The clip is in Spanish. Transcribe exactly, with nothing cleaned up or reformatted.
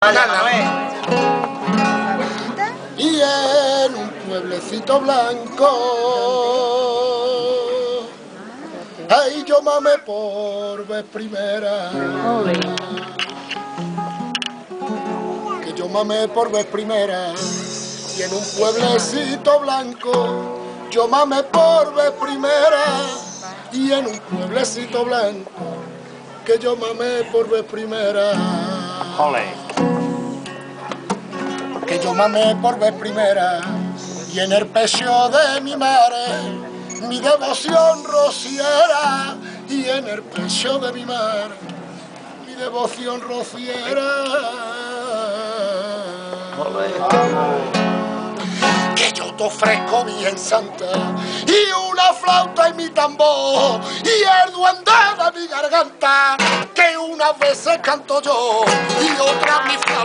Y en un pueblecito blanco, ay, yo mamé por vez primera. Que yo mamé por vez primera. Y en un pueblecito blanco, yo mamé por vez primera. Y en un pueblecito blanco, que yo mamé por vez primera. Ole. Que yo mamé por vez primera. Y en el pecho de mi madre, mi devoción rociera. Y en el pecho de mi madre, mi devoción rociera. Que yo te ofrezco bien santa, y una flauta y mi tambor, y el duende de mi garganta, que unas veces canto yo, y otras mi flauta.